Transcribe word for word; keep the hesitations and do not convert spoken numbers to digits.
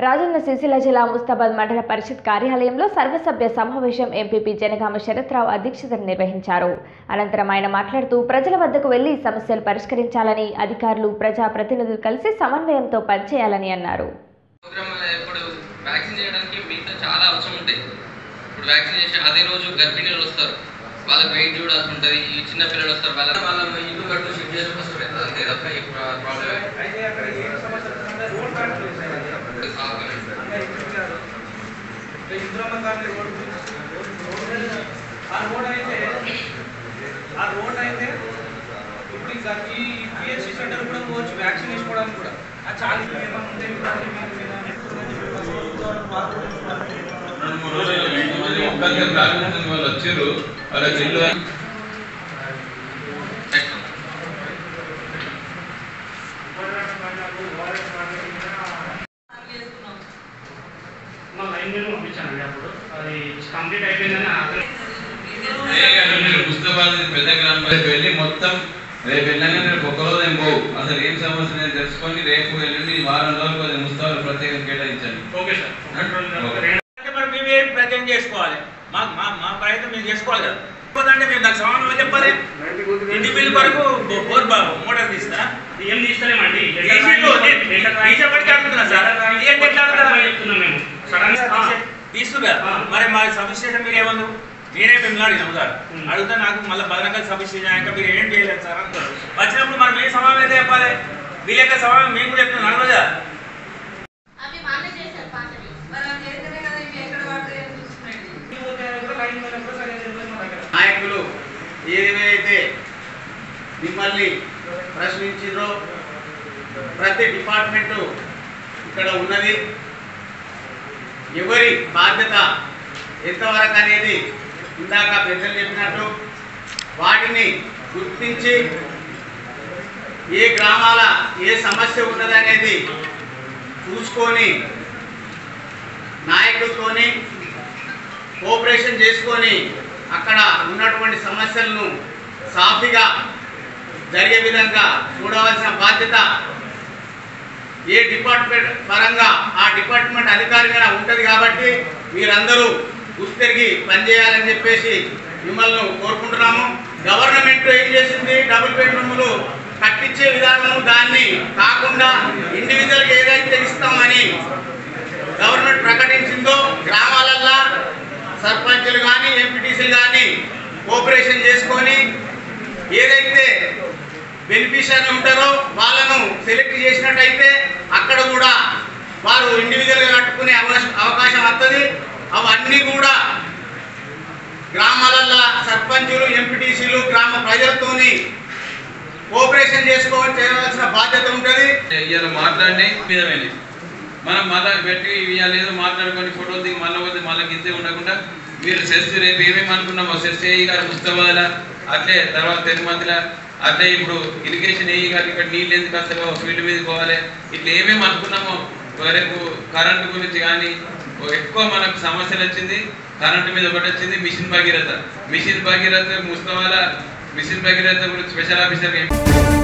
రాజన్న సిరిసిల్ల జిల్లా ముస్తాబాద్ మండల పరిషత్ కార్యాలయంలో సర్వసభ్య సమావేశం ఎంపీపీ జనగామ శరత్రావు అధ్యక్షతన నిర్వహించారు. అనంతరం ఆయన మాట్లాడుతూ ప్రజల వద్దకు వెళ్లి సమస్యలు పరిష్కరించాలని, అధికారులు ప్రజా ప్రతినిధులు కలిసి సమన్వయంతో పనిచేయాలని అన్నారు. వాళ్ళకి వెయిట్ చూడాల్సి ఉంటుంది. ఈ చిన్న పిల్లలు వస్తారు, వాళ్ళ వాళ్ళ ఇల్లు కట్టు షిఫ్ట్ చేసి వస్తారు. అంతే తప్ప ప్రాబ్లం వ్యాక్సిన్ వేసుకోవడానికి కూడా చాలా వాళ్ళు వచ్చారు. వాళ్ళ చెల్లు ముస్తాబాద్ పెద్ద గ్రామం వెళ్ళి మొత్తం రేపు వెళ్ళగానే రేపు ఒక్కరోజు ఏం పోవు. అసలు ఏం సమస్య నేను తెలుసుకొని రేపు వెళ్ళండి వారం రోజులు ముస్తాబాద్ ప్రత్యేకం కేటాయించండి. Okay sir. మరి మేము ప్రత్యేకం చేసుకోవాలి. మా మా మా ప్రయత్నం మేము చేసుకోవాలి కదా. అంటే మేము నాకు సమానం చెప్పాలి. ఇంటి బిల్లు వరకు బోర్ మోటార్ తీస్తారా? ఏం తీస్తలేమండి. తీసుకురా మరి మా సబ్స్టేషన్ మీరు ఏమన్నారు? నేనే మిమ్మల్ని అడిగినాం సార్. అడిగితే నాకు మళ్ళీ బదనకల్ సబ్స్టేషన్ అయ్యాక మీరు ఏం చేయలేదు సార్ అంటారు. వచ్చినప్పుడు మనం ఏ సమావేశం అయితే చెప్పాలి. వీళ్ళ యొక్క సమావేశం మేము కూడా చెప్తున్నాం నడవదా? నాయకులు ఏదైతే మిమ్మల్ని ప్రశ్నించారో ప్రతి డిపార్ట్మెంటు ఇక్కడ ఉన్నది. ఎవరి బాధ్యత ఎంతవరకు అనేది ఇందాక పెద్దలు చెప్పినట్టు వాటిని గుర్తించి ఏ గ్రామాల ఏ సమస్య ఉన్నదనేది చూసుకొని నాయకులతోని కోఆపరేషన్ చేసుకొని అక్కడ ఉన్నటువంటి సమస్యలను సాఫీగా జరిగే విధంగా చూడవలసిన బాధ్యత ఏ డిపార్ట్మెంట్ పరంగా ఆ డిపార్ట్మెంట్ అధికారిగా ఉంటుంది. కాబట్టి మీరందరూ గుర్తిరిగి పనిచేయాలని చెప్పేసి మిమ్మల్ని కోరుకుంటున్నాము. గవర్నమెంట్ ఏం చేసింది, డబుల్ బెడ్రూములు కట్టించే విధానము దాన్ని కాకుండా ఇండివిజువల్గా ఏదైతే ఇస్తామని గవర్నమెంట్ ప్రకటించిందో గ్రామాలల్లో సర్పంచులు కానీ ఎంపీటీసీలు కానీ కోఆపరేషన్ చేసుకొని ఏదైతే బెనిఫిషియరీ ఉంటారో వాళ్ళను సెలెక్ట్ చేసినట్టయితే అక్కడ కూడా వారు ఇండివిజువల్గా కట్టుకునే అవకాశం వస్తుంది. అవన్నీ కూడా గ్రామాలల్లో సర్పంచులు ఎంపీటీసీలు గ్రామ ప్రజలతోని కోఆపరేషన్ చేసుకోవాలి చేయవలసిన బాధ్యత ఉంటుంది. ఇవాళ మాట్లాడి విధమైన మనం మళ్ళీ పెట్టి ఇవాళ ఏదో మాట్లాడుకొని ఫోటోలు దిగి మళ్ళీ పోతే మళ్ళీ గింతే ఉండకుండా మీరు సెస్ రేపు ఏమేమి అనుకున్నామో సెస్ ఏఈ గారు ముస్తాబాద్ల అట్లే తర్వాత తిరుమతిల అట్లే ఇప్పుడు ఇరిగేషన్ ఏఈ గారు ఇక్కడ నీళ్ళు ఎందుకు వస్తారో ఫీల్డ్ మీద పోవాలి ఇట్లా ఏమేమి అనుకున్నామో రేపు కరెంటు గురించి కానీ ఎక్కువ మనకు సమస్యలు వచ్చింది. కరెంటు మీద ఒకటి వచ్చింది మిషన్ భగీరథ. మిషన్ భగీరథ ముస్తాబాద్ల మిషన్ భగీరథ గురించి స్పెషల్ ఆఫీసర్